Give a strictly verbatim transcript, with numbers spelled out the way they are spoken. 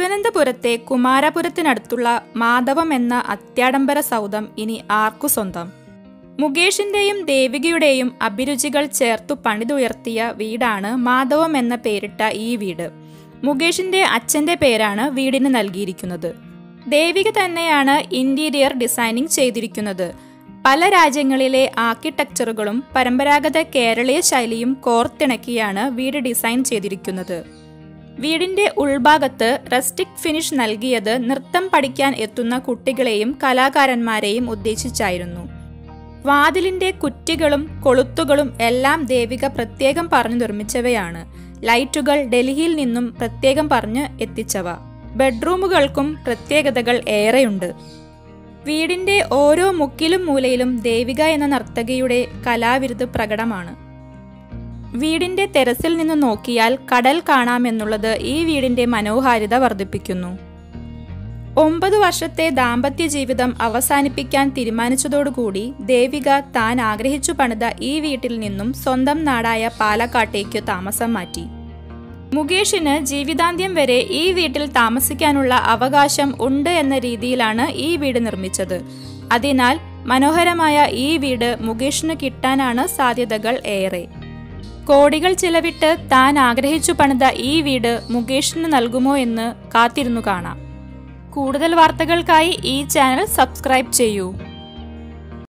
തിരുവനന്തപുരത്തെ കുമാരപുരത്തിനടുത്തുള്ള മാധവം എന്ന അത്യാഡംബര സൗധം ഇനി ആർക്കു സ്വന്തം? മുകേഷിന്റെയും ദേവികയുടെയും അഭിരുചികൾ ചേർത്തു പണിതുയർത്തിയ വീടാണ് മാധവം എന്ന പേരിട്ട ഈ വീട്. മുകേഷിന്റെ അച്ഛന്റെ പേരാണ് വീടിന് നൽകിയിരിക്കുന്നത്. ദേവിക തന്നെയാണ് ഇന്റീരിയർ ഡിസൈനിങ് ചെയ്തിരിക്കുന്നത്. പല രാജ്യങ്ങളിലെ ആർക്കിടെക്ചറുകളും പരമ്പരാഗത കേരളീയ ശൈലിയും കോർത്തിണക്കിയാണ് വീട് ഡിസൈൻ ചെയ്തിരിക്കുന്നത്. വീടിന്റെ ഉൾഭാഗത്ത് റസ്റ്റിക് ഫിനിഷ് നൽകിയത് നൃത്തം പഠിക്കാൻ എത്തുന്ന കുട്ടികളെയും കലാകാരന്മാരെയും ഉദ്ദേശിച്ചായിരുന്നു. വാതിലിന്റെ കുറ്റികളും കൊളുത്തുകളും എല്ലാം ദേവിക പ്രത്യേകം പറഞ്ഞു നിർമ്മിച്ചവയാണ്. ലൈറ്റുകൾ ഡൽഹിയിൽ നിന്നും പ്രത്യേകം പറഞ്ഞ് എത്തിച്ചവ. ബെഡ്റൂമുകൾക്കും പ്രത്യേകതകൾ ഏറെയുണ്ട്. വീടിന്റെ ഓരോ മുക്കിലും മൂലയിലും ദേവിക എന്ന നർത്തകിയുടെ കലാവിരുത് പ്രകടമാണ്. വീടിന്റെ ടെറസിൽ നിന്ന് നോക്കിയാൽ കടൽ കാണാമെന്നുള്ളത് ഈ വീടിന്റെ മനോഹാരിത വർദ്ധിപ്പിക്കുന്നു. ഒമ്പത് വർഷത്തെ ദാമ്പത്യ ജീവിതം അവസാനിപ്പിക്കാൻ തീരുമാനിച്ചതോടുകൂടി ദേവിക താൻ ആഗ്രഹിച്ചു പണിത ഈ വീട്ടിൽ നിന്നും സ്വന്തം നാടായ പാലക്കാട്ടേക്ക് താമസം മാറ്റി. മുകേഷിന് ജീവിതാന്ത്യം വരെ ഈ വീട്ടിൽ താമസിക്കാനുള്ള അവകാശം ഉണ്ട് എന്ന രീതിയിലാണ് ഈ വീട് നിർമ്മിച്ചത്. അതിനാൽ മനോഹരമായ ഈ വീട് മുകേഷിന് കിട്ടാനാണ് സാധ്യതകൾ ഏറെ. കോടികൾ ചിലവിട്ട് താൻ ആഗ്രഹിച്ചു പണിത ഈ വീട് മുകേഷിന് നൽകുമോ എന്ന് കാത്തിരുന്നു കാണാം. കൂടുതൽ വാർത്തകൾക്കായി ഈ ചാനൽ സബ്സ്ക്രൈബ് ചെയ്യൂ.